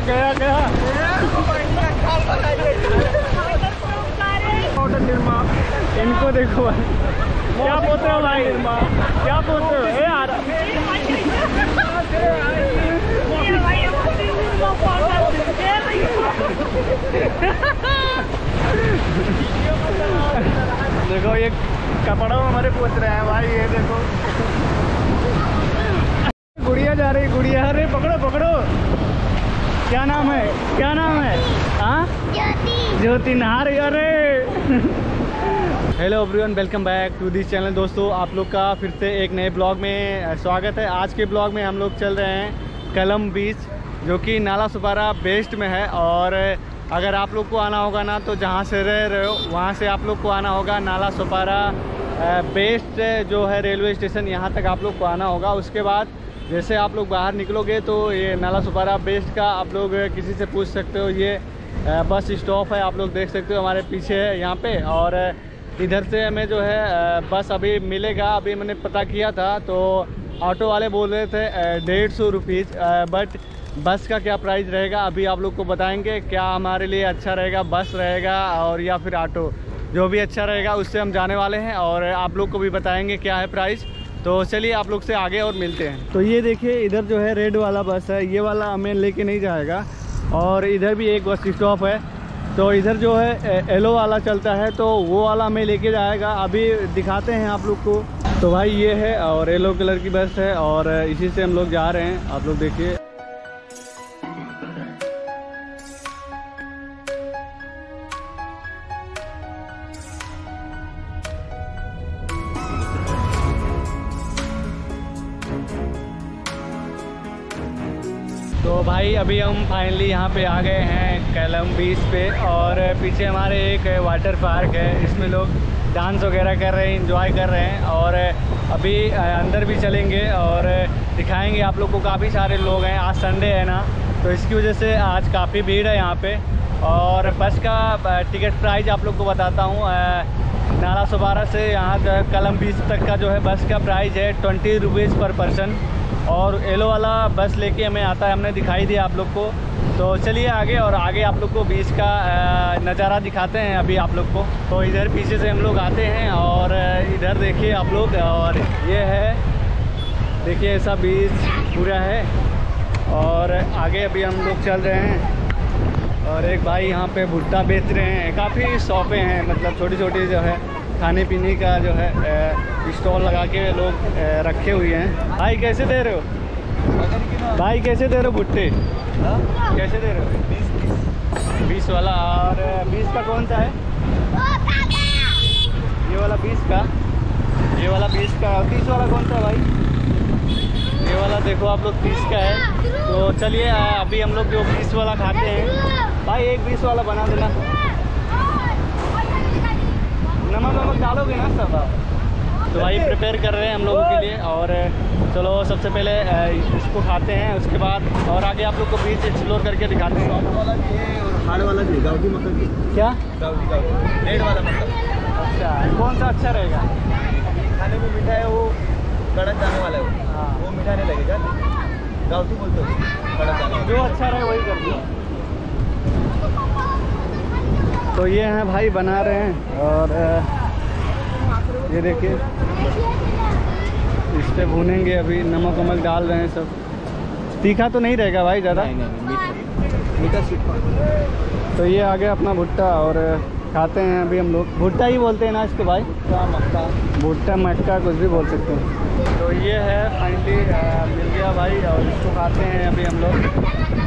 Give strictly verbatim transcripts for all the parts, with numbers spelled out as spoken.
गया गया इनको देखो भाई, क्या बोलते हो भाई, क्या बोलते हो ए यार। देखो ये कपड़ों में हमारे पूछ रहे हैं भाई, ये देखो गुड़िया जा रही, गुड़िया, अरे पकड़ो पकड़ो, क्या नाम है, क्या नाम है, हाँ ज्योति, ज्योति नहा रही, अरे। Hello everyone, welcome back to this channel. दोस्तों आप लोग का फिर से एक नए ब्लॉग में स्वागत है। आज के ब्लॉग में हम लोग चल रहे हैं कलम बीच, जो कि नाला सुपारा वेस्ट में है। और अगर आप लोग को आना होगा ना, तो जहाँ से रह रहे हो वहाँ से आप लोग को आना होगा नाला सुपारा वेस्ट जो है रेलवे स्टेशन, यहाँ तक आप लोग को आना होगा। उसके बाद जैसे आप लोग बाहर निकलोगे तो ये नाला सुपारा वेस्ट का आप लोग किसी से पूछ सकते हो। ये बस स्टॉप है, आप लोग देख सकते हो हमारे पीछे है यहाँ पे। और इधर से हमें जो है बस अभी मिलेगा। अभी मैंने पता किया था तो ऑटो वाले बोल रहे थे डेढ़ सौ रुपीज़, बट बस का क्या प्राइस रहेगा अभी आप लोग को बताएंगे। क्या हमारे लिए अच्छा रहेगा, बस रहेगा और या फिर ऑटो, जो भी अच्छा रहेगा उससे हम जाने वाले हैं और आप लोग को भी बताएंगे क्या है प्राइस। तो चलिए आप लोग से आगे और मिलते हैं। तो ये देखिए इधर जो है रेड वाला बस है, ये वाला हमें लेके नहीं जाएगा। और इधर भी एक बस स्टॉप है, तो इधर जो है येलो वाला चलता है, तो वो वाला हमें लेके जाएगा। अभी दिखाते हैं आप लोग को। तो भाई ये है और येलो कलर की बस है और इसी से हम लोग जा रहे हैं, आप लोग देखिए। तो भाई अभी हम फाइनली यहाँ पे आ गए हैं कलम बीच पे, और पीछे हमारे एक वाटर पार्क है, इसमें लोग डांस वगैरह कर रहे हैं, एंजॉय कर रहे हैं। और अभी अंदर भी चलेंगे और दिखाएंगे आप लोग को। काफ़ी सारे लोग हैं, आज संडे है ना, तो इसकी वजह से आज काफ़ी भीड़ है यहाँ पे। और बस का टिकट प्राइस आप लोग को बताता हूँ। नाला सुपारा से यहाँ जो है कलम बीच तक का जो है बस का प्राइस है ट्वेंटी रुपीज़ पर पर्सन। और येलो वाला बस लेके हमें आता है, हमने दिखाई दिया आप लोग को। तो चलिए आगे, और आगे आप लोग को बीच का नज़ारा दिखाते हैं अभी आप लोग को। तो इधर पीछे से हम लोग आते हैं और इधर देखिए आप लोग, और ये है देखिए ऐसा बीच पूरा है। और आगे अभी हम लोग चल रहे हैं और एक भाई यहाँ पे भुट्टा बेच रहे हैं। काफ़ी शॉपें हैं, मतलब छोटी छोटी जो है खाने पीने का जो है स्टॉल लगा के लोग रखे हुए हैं। भाई कैसे दे रहे हो, भाई कैसे दे रहे हो भुट्टे, कैसे दे रहे हो? बीस वाला। और बीस का कौन सा है? ये वाला बीस का, ये वाला बीस का। तीस वाला कौन सा है भाई? ये वाला देखो आप लोग तीस का है। तो चलिए अभी हम लोग जो बीस वाला खाते हैं, भाई एक बीस वाला बना देना। नमक नमक डालोगे ना सब आप? तो भाई प्रिपेयर कर रहे हैं हम लोगों के लिए। और चलो सबसे पहले इसको खाते हैं, उसके बाद और आगे आप लोग को बीच एक्सप्लोर करके दिखाते हैं। वाला ये और हार्ड वाला जी, गाउटी मक्खन की क्या? गाउटी गाउटी रेड वाला मक्खन। अच्छा, कौन सा अच्छा रहेगा? खाने में मीठा है, वो कड़क जाने वाला है वो। हाँ, वो मीठा नहीं लगेगा, गाउटी बोलते हो, कड़क जाने। जो अच्छा रहे वही कर दिया। तो ये हैं भाई बना रहे हैं, और ये देखिए इस पे भूनेंगे अभी, नमक वमक डाल रहे हैं सब। तीखा तो नहीं रहेगा भाई ज़्यादा? नहीं नहीं, मीठा मीठा। तो ये आ गया अपना भुट्टा और खाते हैं अभी हम लोग। भुट्टा ही बोलते हैं ना इसको भाई? भुट्टा मक्का, भुट्टा मक्का कुछ भी बोल सकते हैं। तो ये है फाइनली मिल गया भाई, और इसको खाते हैं अभी हम लोग।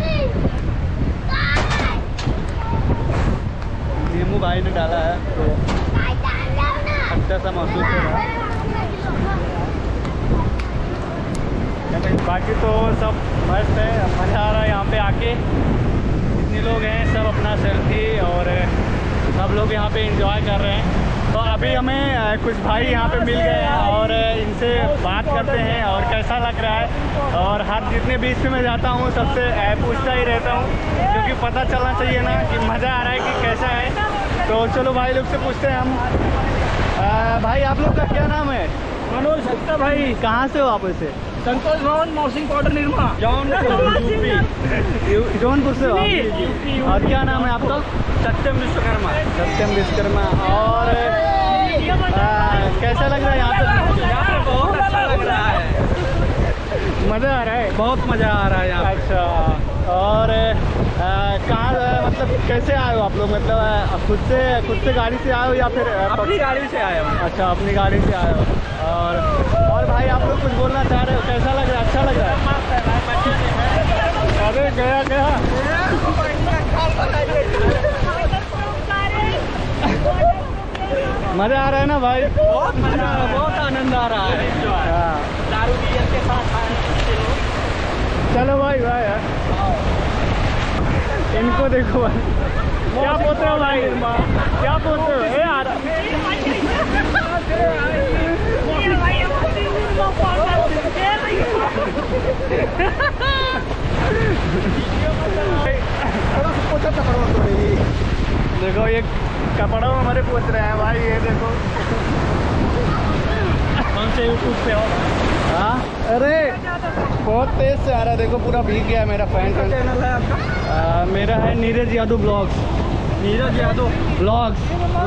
नींबू भाई ने डाला है तो अच्छा सा महसूस हो रहा है। बाकी तो सब मस्त है, मज़ा आ रहा है यहाँ पे आके। जितने लोग हैं सब अपना सेल्फी और सब लोग यहाँ पे एंजॉय कर रहे हैं। तो अभी हमें कुछ भाई यहाँ पे मिल गए हैं और इनसे बात करते हैं और कैसा लग रहा है। और हर जितने बीच में मैं जाता हूँ सबसे पूछता ही रहता हूँ, क्योंकि पता चलना चाहिए ना कि मज़ा आ रहा है कि कैसा है। तो चलो भाई लोग से पूछते हैं हम। आ, भाई आप लोग का क्या नाम है? मनोज गुप्ता। भाई कहाँ से हो आप? ऐसे संतोष भवन मौसिंग पाउडर निर्मा जौनपुर यूपी। जौनपुर से हो आप? और क्या नाम है आपका? सत्यम विश्वकर्मा। सत्यम विश्वकर्मा। और आ, कैसा लग रहा है यहाँ पे? यहाँ पे बहुत अच्छा लग रहा है, मज़ा आ रहा है? बहुत मज़ा आ रहा है यहाँ। अच्छा। और कहाँ मतलब कैसे आए हो आप लोग? मतलब आ, खुद से खुद से गाड़ी से आए हो या फिर अपनी गाड़ी से आए हो? अच्छा, अपनी गाड़ी से आए हो। और और भाई आप लोग कुछ बोलना चाह रहे हो? कैसा लग रहा है? अच्छा लग रहा है? अरे गया गया मज़ा आ रहा है ना भाई? बहुत मज़ा, बहुत आनंद आ रहा है। हाँ, दारू बियर के साथ आए। चलो भाई भाई यार, इनको देखो भाई, क्या बोलते हो भाई? क्या बोलते हो? ए यार देखो ये कपड़ों में हमारे पूछ रहे हैं भाई, ये देखो। कौन से यूट्यूब पे हो? हाँ, अरे बहुत तेज से आ रहा है, देखो पूरा भीग गया है मेरा पैंट। चैनल है आपका? आ, मेरा है नीरज यादव ब्लॉग्स। नीरज यादव ब्लॉग्स।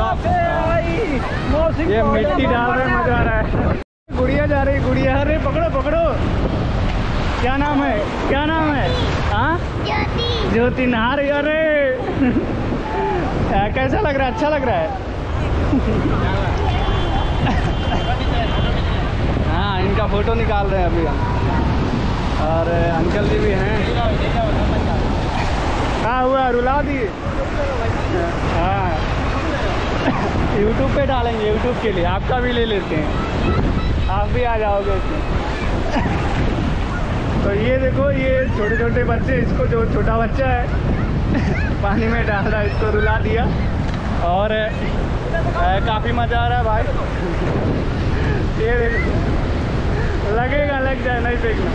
ये मिट्टी डाल रहे हैं, मजा आ रहा है। गुड़िया जा रही, गुड़िया। अरे पकड़ो पकड़ो, क्या नाम है? क्या नाम है? हाँ, ज्योति। ज्योति नहा रही। अरे कैसा लग रहा है? अच्छा लग रहा है? हाँ, इनका फोटो निकाल रहे हैं अभी हम। और अंकल जी भी हैं। हाँ हुआ, रुला दिए। हाँ, यूट्यूब पे डालेंगे, यूट्यूब के लिए आपका भी ले लेते हैं, आप भी आ जाओगे इसमें। तो ये देखो, ये छोटे छोटे बच्चे, इसको जो छोटा बच्चा है पानी में डाल रहा है, इसको रुला दिया। और काफ़ी मज़ा आ रहा है भाई। ये देखो, लगेगा, लग जाए, नहीं फेंकना।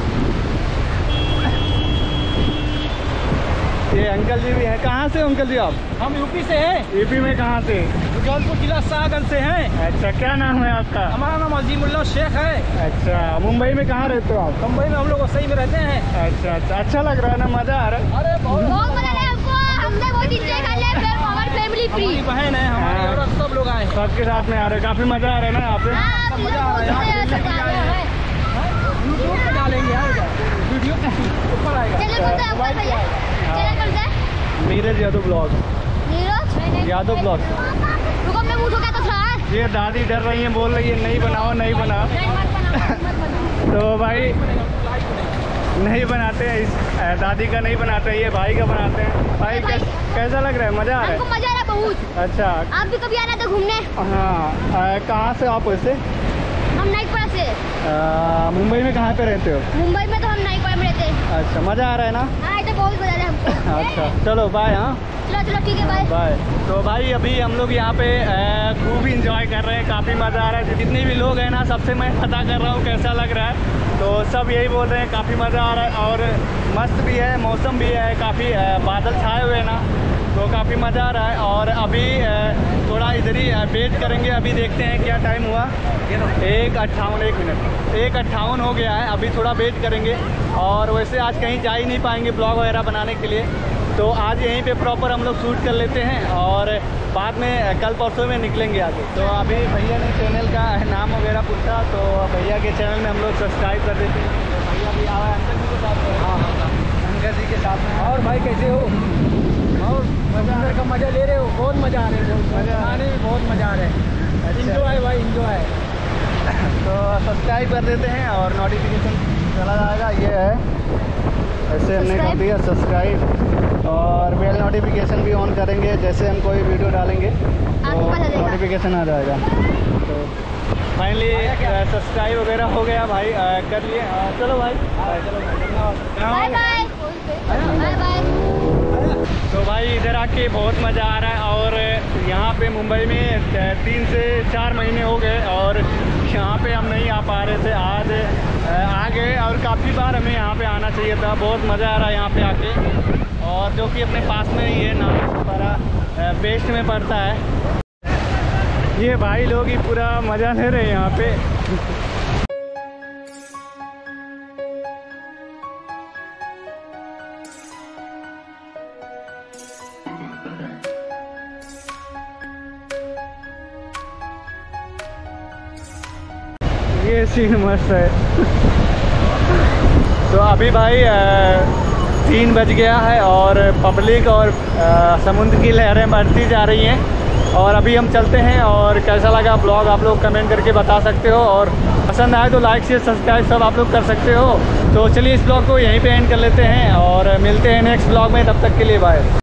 ये अंकल जी भी हैं। कहाँ से अंकल जी आप? हम यूपी से हैं। यूपी में कहाँ से? जौनपुर जिला शाहगंज से हैं। अच्छा, क्या नाम है आपका? हमारा नाम अजीमुल्लाह शेख है। अच्छा, मुंबई में कहाँ रहते हो आप? मुंबई में हम लोग सही में रहते हैं। अच्छा अच्छा, अच्छा लग रहा है ना? मज़ा आ रहा है? अरे बहुत बहुत मजा आया हमको, हमने बहुत एंजॉय कर लिया। फिर हमारी फैमिली फ्री, हमारी बहन है, हमारे हाँ। औरत, सब लोग आए हैं। सबके साथ में आ रहे, काफ़ी मज़ा आ रहा है ना यहाँ पे? हाँ, मजा आ रहा है। यहाँ खेलने के लिए आए हैं। यूट्यूब पे डालेंगे, आएगा वीडियो ऊपर आएगा। चैनल कौन सा है आपका भैया? चैनल कौन सा है? नीरज यादव ब्लॉग। नीरज यादव ब्लॉग। रुको, मैं मुँह धोके तो खड़ा है। ये दादी डर रही है, बोल रही है नहीं बनाओ, नहीं बनाओ। नहीं, मत बनाओ, मत बनाओ। तो भाई नहीं बनाते हैं, इस दादी का नहीं बनाते हैं, ये भाई का बनाते हैं। भाई कैस, कैसा लग रहा है? मज़ा आ रहा हमको है? मजा आ रहा है बहुत। अच्छा। आप भी कभी आना तो घूमने। हाँ, कहाँ से आप वैसे? हम नाइकपाड़ा से। आ, मुंबई में कहाँ पे रहते हो? मुंबई में तो हम नाइकपाड़ा में रहते हैं। अच्छा, मज़ा आ रहा है ना? हाँ, ये तो बहुत मजा आ रहा है हमको। अच्छा, चलो बाय। हाँ, चलो चलो, ठीक है, बाय बाय। तो भाई अभी हम लोग यहाँ पे खूब इंजॉय कर रहे हैं, काफ़ी मज़ा आ रहा है। जितने भी लोग हैं ना, सबसे मैं पता कर रहा हूँ कैसा लग रहा है, तो सब यही बोल रहे हैं काफ़ी मज़ा आ रहा है। और मस्त भी है, मौसम भी है, काफ़ी बादल छाए हुए हैं ना, तो काफ़ी मज़ा आ रहा है। और अभी थोड़ा इधर ही वेट करेंगे, अभी देखते हैं क्या टाइम हुआ। एक अट्ठावन एक मिनट एक अट्ठावन हो गया है, अभी थोड़ा वेट करेंगे। और वैसे आज कहीं जा ही नहीं पाएंगे ब्लॉग वगैरह बनाने के लिए, तो आज यहीं पे प्रॉपर हम लोग शूट कर लेते हैं और बाद में कल परसों में निकलेंगे आगे। तो अभी भैया ने चैनल का नाम वगैरह पूछा, तो भैया के चैनल में हम लोग सब्सक्राइब कर देते हैं। तो भैया भी आवा अंकल जी के साथ। हाँ हाँ, अंकल जी के साथ में। और भाई कैसे हो? और मजा का मजा ले रहे हो? बहुत मजा आ रहा है, बहुत मजा आने में बहुत मजा आ रहा है। इंजॉय भाई, इंजॉय। तो सब्सक्राइब कर देते हैं और नोटिफिकेशन चला जाएगा। ये है, ऐसे हमने कर दिया सब्सक्राइब, और बेल नोटिफिकेशन भी ऑन करेंगे, जैसे हम कोई वीडियो डालेंगे तो नोटिफिकेशन आ जाएगा। तो फाइनली सब्सक्राइब वगैरह हो गया भाई, आ, कर लिए। आ, चलो भाई, चलो बाय बाय बाय बाय। तो भाई इधर आके बहुत मज़ा आ रहा है। और यहाँ पे मुंबई में तीन से चार महीने हो गए और यहाँ पे हम नहीं आ पा रहे थे, आज आ गए। और काफ़ी बार हमें यहाँ पे आना चाहिए था, बहुत मज़ा आ रहा है यहाँ पे आके। और जो कि अपने पास में ही है, नाला बेस्ट में पड़ता है। ये भाई लोग ही पूरा मज़ा ले रहे हैं यहाँ पे। ये सीन मस्त है। तो अभी भाई तीन बज गया है और पब्लिक और आ, समुद्र की लहरें बढ़ती जा रही हैं और अभी हम चलते हैं। और कैसा लगा ब्लॉग आप लोग कमेंट करके बता सकते हो और पसंद आए तो लाइक शेयर सब्सक्राइब सब आप लोग कर सकते हो। तो चलिए इस ब्लॉग को यहीं पे एंड कर लेते हैं और मिलते हैं नेक्स्ट ब्लॉग में, तब तक के लिए बाय।